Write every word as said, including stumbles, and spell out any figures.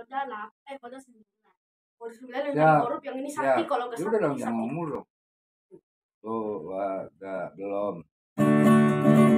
kode delapan, eh kode sembilan. Kode sembilan yang Ya, dari huruf yang ini sakti ya. kalau nggak Ya udah sakti dong, jangan sakti. ngomong dulu dong. Tuh, wah, nggak, belum.